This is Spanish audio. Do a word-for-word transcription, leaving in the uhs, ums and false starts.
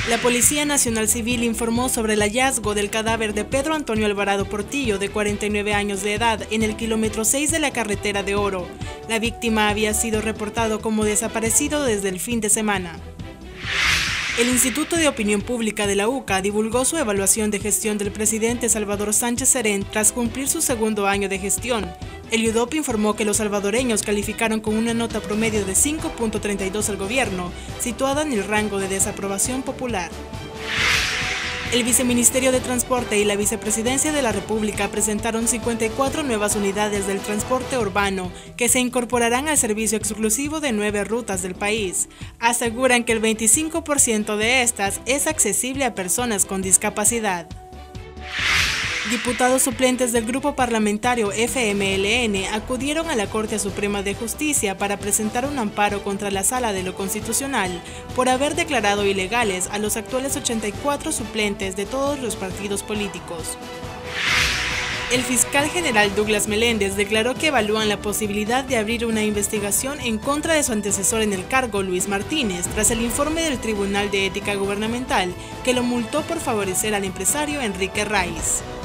La Policía Nacional Civil informó sobre el hallazgo del cadáver de Pedro Antonio Alvarado Portillo, de cuarenta y nueve años de edad, en el kilómetro seis de la carretera de Oro. La víctima había sido reportado como desaparecido desde el fin de semana. El Instituto de Opinión Pública de la U C A divulgó su evaluación de gestión del presidente Salvador Sánchez Serén tras cumplir su segundo año de gestión. El I U D O P informó que los salvadoreños calificaron con una nota promedio de cinco punto treinta y dos al gobierno, situada en el rango de desaprobación popular. El Viceministerio de Transporte y la Vicepresidencia de la República presentaron cincuenta y cuatro nuevas unidades del transporte urbano que se incorporarán al servicio exclusivo de nueve rutas del país. Aseguran que el veinticinco por ciento de estas es accesible a personas con discapacidad. Diputados suplentes del grupo parlamentario F M L N acudieron a la Corte Suprema de Justicia para presentar un amparo contra la Sala de lo Constitucional por haber declarado ilegales a los actuales ochenta y cuatro suplentes de todos los partidos políticos. El fiscal general Douglas Meléndez declaró que evalúan la posibilidad de abrir una investigación en contra de su antecesor en el cargo, Luis Martínez, tras el informe del Tribunal de Ética Gubernamental que lo multó por favorecer al empresario Enrique Raiz.